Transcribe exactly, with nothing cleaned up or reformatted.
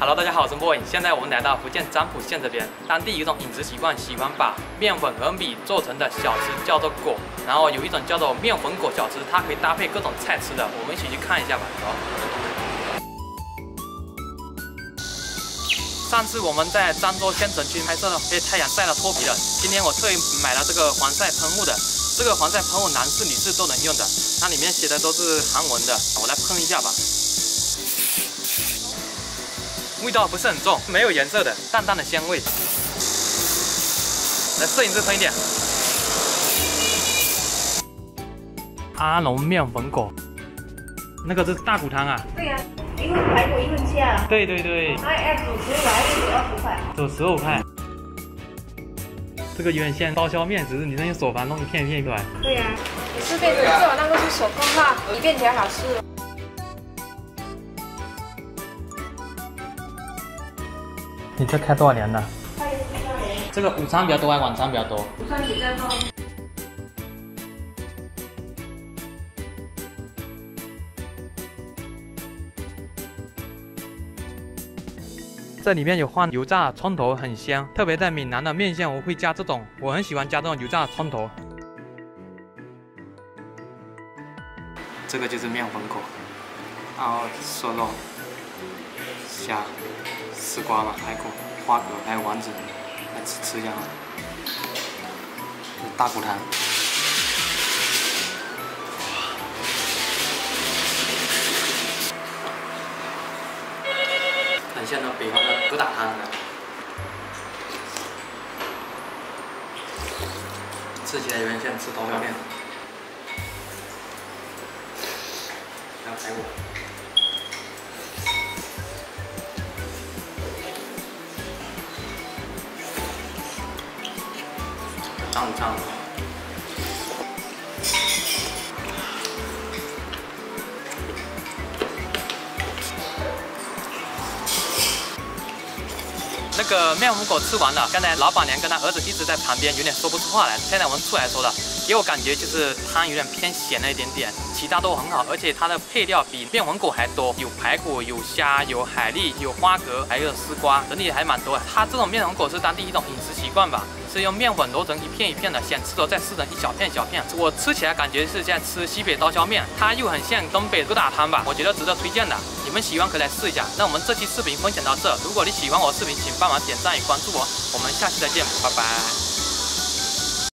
Hello， 大家好，我是莫影。现在我们来到福建漳浦县这边，当地有一种饮食习惯，喜欢把面粉和米做成的小吃叫做果，然后有一种叫做面粉果小吃，它可以搭配各种菜吃的。我们一起去看一下吧。走。上次我们在漳州县城区拍摄了被太阳晒到脱皮了，今天我特意买了这个防晒喷雾的。这个防晒喷雾男士、女士都能用的，它里面写的都是韩文的，我来喷一下吧。 味道不是很重，没有颜色的，淡淡的香味。来，摄影师喷一点。阿龙面粉果，那个是大骨汤啊？ 对呀、啊，一份排骨一份虾。对对对。 那要煮十五还是煮二十块？ 煮十五块。这个有点像刀削面，只是你是用手法弄一片一片出来。 对呀、啊，你是变成做那个是手工辣，一片条好吃。 你这开多少年了？ 开了十八年。 这个午餐比较多还是晚餐比较多？ 午餐比较多。 这里面有放油炸葱头，很香，特别在闽南的面线我会加这种，我很喜欢加这种油炸葱头。这个就是面粉果，然后瘦肉、虾。 丝瓜嘛，排骨、花蛤，还有丸子，来吃吃一下。大骨汤，很像那北方的疙瘩汤的，吃起来有点像吃刀削面。还有排骨。 上上。那个面粉果吃完了，刚才老板娘跟她儿子一直在旁边，有点说不出话来。现在我们出来说了，给我感觉就是汤有点偏咸了一点点，其他都很好，而且它的配料比面粉果还多，有排骨、有虾、有海蛎、有花蛤，还有丝瓜，整体还蛮多的。它这种面粉果是当地一种饮食习惯吧。 是用面粉揉成一片一片的，想吃的再撕成一小片小片。我吃起来感觉是像吃西北刀削面，它又很像东北疙瘩汤吧，我觉得值得推荐的。你们喜欢可以来试一下。那我们这期视频分享到这，如果你喜欢我的视频，请帮忙点赞与关注我。我们下期再见，拜拜。